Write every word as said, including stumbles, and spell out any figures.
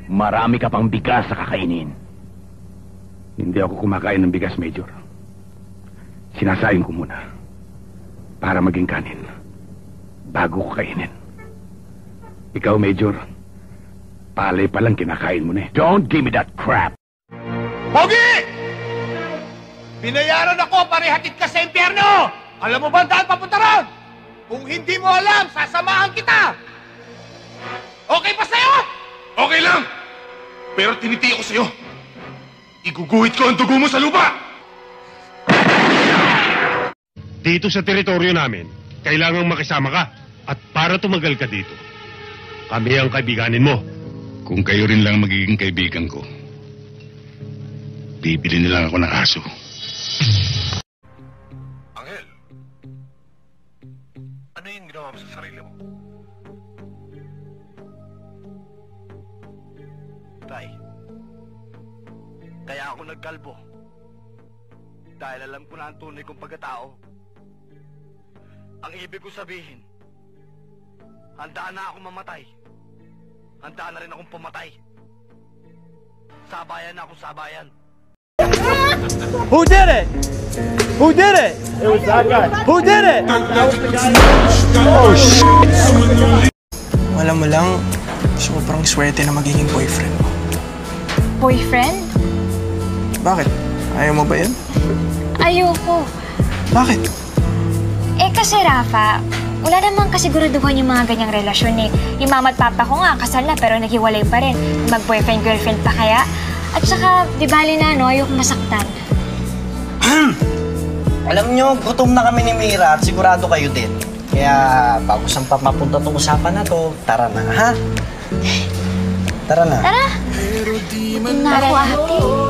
Marami ka pang bigas sa kakainin. Hindi ako kumakain ng bigas, Major. Sinasaing ko muna para maging kanin bago ko kainin. Ikaw, Major, palay pa lang kinakain mo na eh. Don't give me that crap! Pogi! Binayaran ako para ihatid ka sa impyerno! Alam mo ba ang daan papunta ron? Kung hindi mo alam, sasamahan kita! Okay pa sa'yo? Okay lang! Pero tinitiyo ko sa'yo. Iguguhit ko ang dugo mo sa lupa! Dito sa teritoryo namin, kailangang makisama ka. At para tumagal ka dito, kami ang kaibiganin mo. Kung kayo rin lang magiging kaibigan ko, bibili nilang ako ng aso. Angel, ano yung ginawa mo sa sarili mo? Tay, kaya ako nagkalbo. Dahil alam ko na ang tunay kong pagkatao. Ang ibig ko sabihin, handaan na akong mamatay. Handaan na rin akong pumatay. Sabayan na akong sabayan. Who did it? Who did it? It was that guy. Who did it? That was the guy. Oh, shit. Alam mo lang, sobrang swerte na magiging boyfriend mo. Boyfriend? Bakit? Ayaw mo ba yun? Ayoko. Bakit? Eh kasi Rafa, wala namang kasiguraduhan yung mga ganyang relasyon eh. Yung mama at papa ko nga, kasal na pero naghiwalay pa rin. Mag-boyfriend-girlfriend pa kaya? At saka, di bali na, no? Ayoko masaktan. Alam nyo, gutom na kami ni Mira at sigurado kayo din. Kaya, bago saan pa mapunta itong usapan na to, tara na, ha? Tara na. Tara! Tara, ate.